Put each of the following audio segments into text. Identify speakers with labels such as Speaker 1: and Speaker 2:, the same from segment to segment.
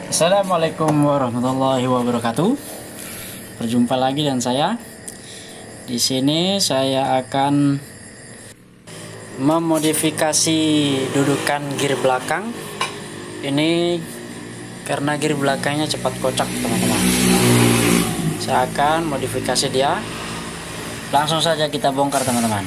Speaker 1: Assalamualaikum warahmatullahi wabarakatuh. Berjumpa lagi dengan saya. Di sini saya akan memodifikasi dudukan gear belakang. Ini karena gear belakangnya cepat kocak, teman-teman. Saya akan modifikasi dia. Langsung saja kita bongkar, teman-teman.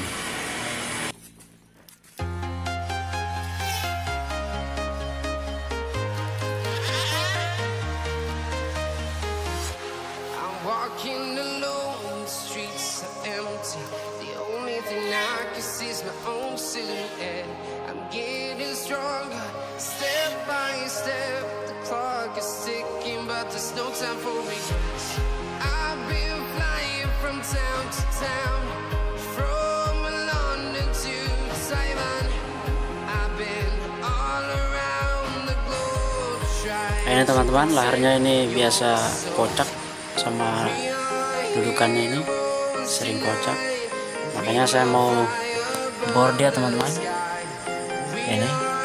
Speaker 2: Walking alone, the streets are empty. The only thing I can see is my own silhouette. I'm getting stronger, step by step. The clock is ticking, but there's no time for regrets. I've been flying from town to town, from London to Taiwan. I've been all around the globe trying.
Speaker 1: Ini teman-teman, laharnya ini biasa kocak sama dudukannya ini sering kocak, makanya saya mau bor dia, teman-teman. Ini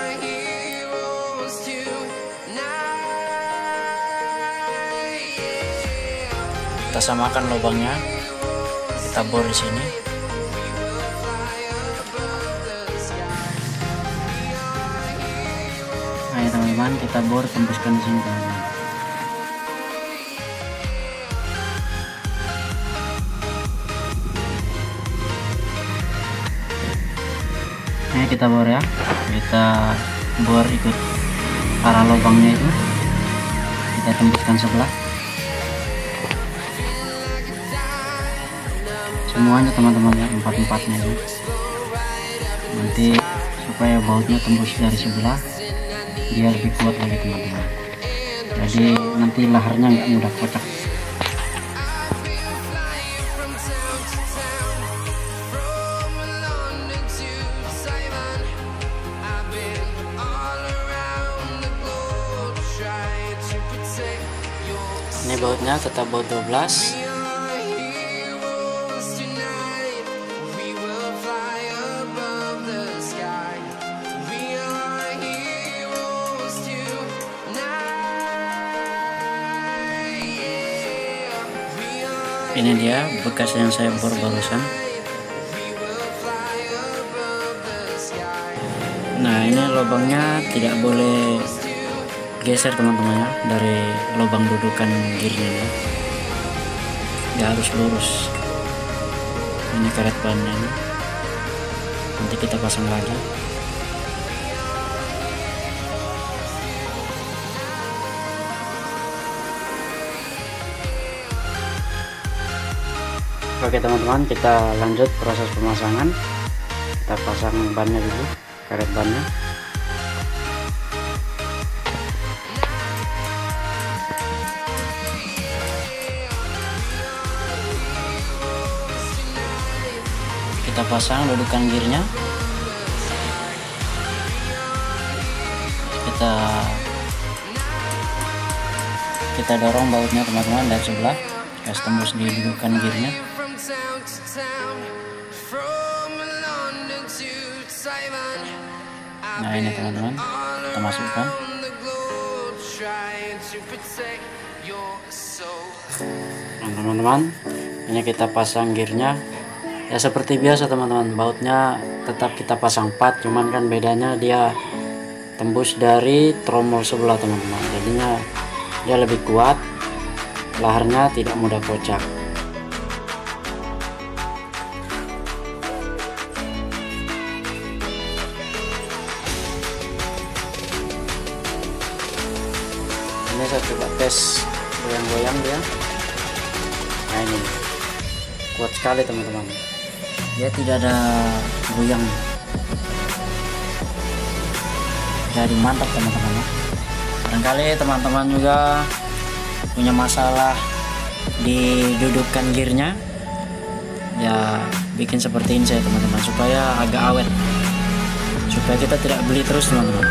Speaker 1: kita samakan lubangnya, kita bor di sini. Nah ya teman-teman, kita bor tembuskan di sini, teman-teman. Ini kita bor ya, kita bor ikut arah lubangnya itu, kita tembuskan sebelah semuanya, teman-teman ya, empat-empatnya itu. Nanti supaya bautnya tembus dari sebelah dia lebih kuat lagi, teman-teman. Jadi nanti laharnya nggak mudah kocak. Ini bautnya tetap baut 12. Ini dia bekas yang saya bor barusan. Nah, ini lubangnya tidak boleh geser, teman-teman ya, dari lubang dudukan gearnya ya. Dia harus lurus. Ini karet bannya ini. Nanti kita pasang lagi. Oke teman-teman, kita lanjut proses pemasangan. Kita pasang bannya dulu, karet bannya. Kita pasang dudukan gearnya. Kita dorong bautnya, teman-teman, dari sebelah, gas tembus di dudukan gearnya. Nah ini teman-teman, kita masukkan. Nah teman-teman, ini kita pasang gearnya. Ya seperti biasa teman-teman, bautnya tetap kita pasang 4, cuman kan bedanya dia tembus dari tromol sebelah, teman-teman. Jadinya dia lebih kuat, laharnya tidak mudah kocak. Ini saya coba tes goyang-goyang dia. Nah ini kuat sekali, teman-teman. Dia tidak ada goyang. Jadi mantap, teman-teman. Barangkali teman-teman juga punya masalah di dudukan gearnya, ya bikin seperti ini saya, teman-teman, supaya agak awet, supaya kita tidak beli terus, teman-teman.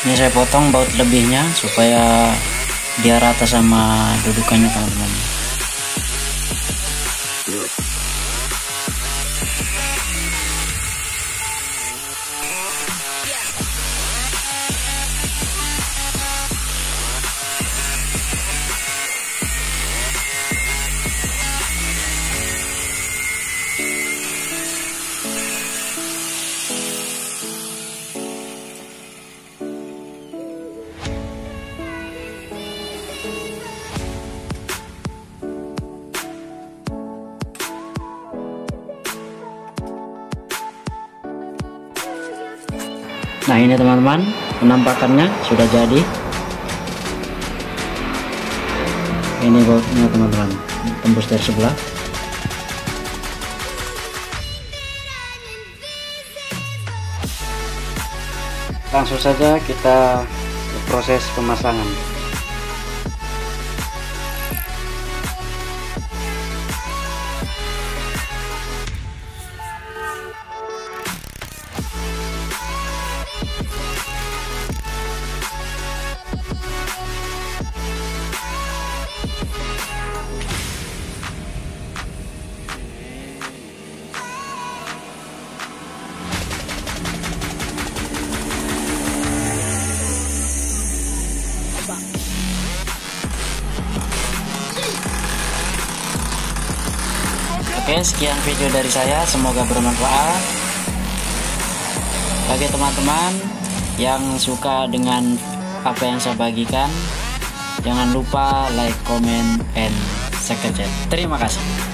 Speaker 1: Ini saya potong baut lebihnya supaya dia rata sama dudukannya teman-teman. Nah ini teman-teman, penampakannya sudah jadi. Ini bautnya teman-teman, tembus dari sebelah. Langsung saja kita proses pemasangan. Oke, sekian video dari saya, semoga bermanfaat bagi teman-teman yang suka dengan apa yang saya bagikan. Jangan lupa like, comment, and subscribe. Terima kasih.